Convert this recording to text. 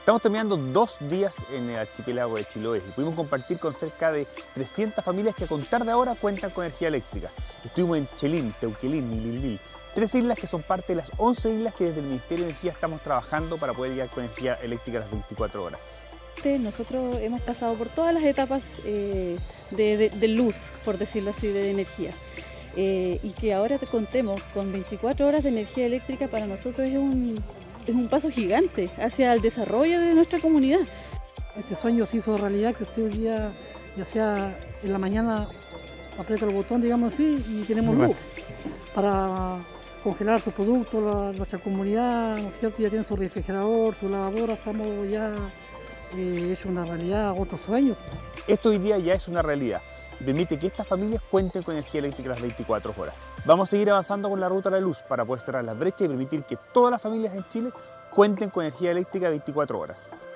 Estamos terminando 2 días en el archipiélago de Chiloé y pudimos compartir con cerca de 300 familias que a contar de ahora cuentan con energía eléctrica. Estuvimos en Chelín, Teuquelin y Lilil, 3 islas que son parte de las 11 islas que desde el Ministerio de Energía estamos trabajando para poder llegar con energía eléctrica a las 24 horas. Nosotros hemos pasado por todas las etapas de luz, por decirlo así, de energía. Y que ahora te contemos con 24 horas de energía eléctrica para nosotros es un paso gigante hacia el desarrollo de nuestra comunidad. Este sueño se hizo realidad, que usted hoy día, ya sea en la mañana, aprieta el botón, digamos así, y tenemos luz para congelar sus productos. Nuestra comunidad, ¿no es cierto?, ya tiene su refrigerador, su lavadora. Estamos ya hecho una realidad, otro sueño. Esto hoy día ya es una realidad y permite que estas familias cuenten con energía eléctrica las 24 horas. Vamos a seguir avanzando con la ruta de la luz para poder cerrar las brechas y permitir que todas las familias en Chile cuenten con energía eléctrica 24 horas.